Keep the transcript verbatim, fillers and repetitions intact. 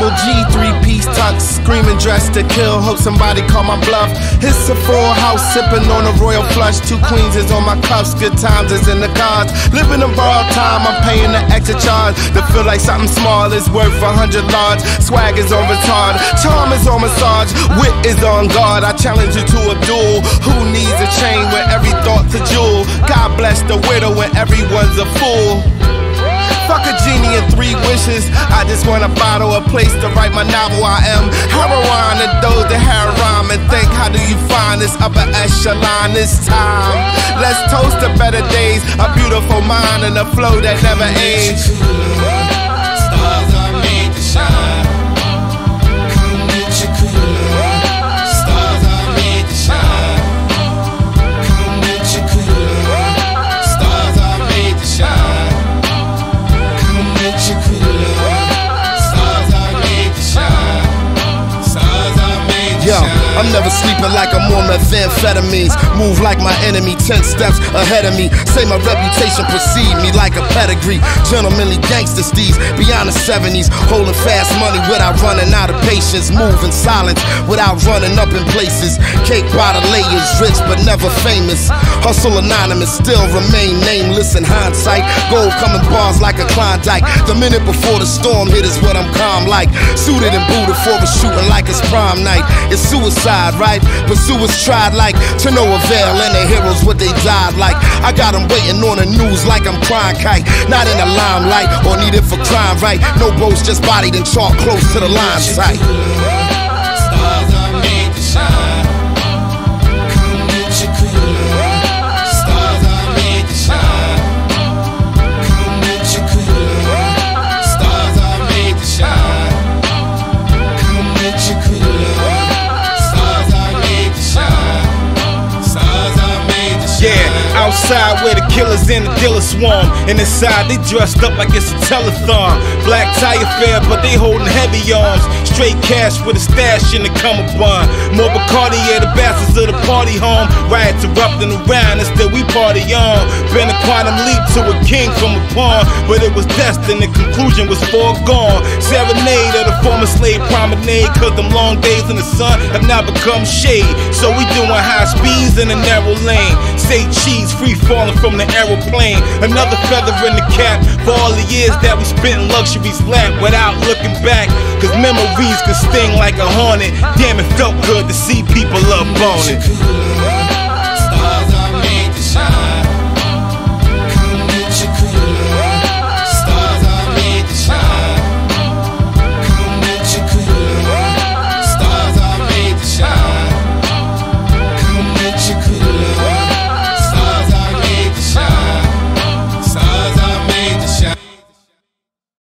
double G, three-piece tux, screaming dressed to kill, hope somebody call my bluff. It's a full house, sipping on a royal flush, two queens is on my cuffs, good times is in the cards. Living in borrowed time, I'm paying the extra charge. To feel like something small is worth a hundred large. Swag is on retard, charm is on massage, wit is on guard. I challenge you to a duel. Who needs a chain when every thought's a jewel? God bless the widow when everyone's a fool. Fuck a genie and three wishes. I just want a bottle, a place to write my novel. I am heroin and those that have rhyme. And think, how do you find this upper echelon this time? Let's toast to better days, a beautiful mind and a flow that never age. Stars are made to shine. Come get your cooler. Stars are made to shine. Come get your cooler. Stars are made to shine. Yo, I'm never sleeping like I'm on methamphetamines. Move like my enemy, ten steps ahead of me. Say my reputation precede me like a pedigree. Gentlemanly gangster steeds beyond the seventies. Holding fast money without running out of patience. Move in silence without running up in places. Cake by the layers, rich but never famous. Hustle anonymous, still remain nameless in hindsight. Gold coming bars like a Klondike. The minute before the storm hit is what I'm calm like. Suited and booted for a shooting like it's prom night. It's suicide, right? Pursuers tried like to no avail, and the heroes what they died like. I got them waiting on the news like I'm crying kite. Not in the limelight or needed for crime, right? No boats, just bodied and chalk close to the line sight. Stars are made to shine. Come get your cooler. Stars are made to shine. Come get your cooler. Stars are made to shine. Come get your cooler. Yeah, outside where the killers and the dealers swarm, and inside they dressed up like it's a telethon. Black tie affair, but they holding heavy arms. Straight cash with a stash in the Cumberbund. More Bacardi, yeah, the bastards of the party home. Riots erupting around and still we party on. Been a quantum leap to a king from a pawn, but it was destined, the conclusion was foregone. Serenade of the former slave promenade, cause them long days in the sun have now become shade. So we doing high speeds in a narrow lane. Say cheese, free falling from the aeroplane. Another feather in the cap for all the years that we spent in luxury's lap without looking back. Cause memories can sting like a hornet. Damn, it felt good to see people up on it.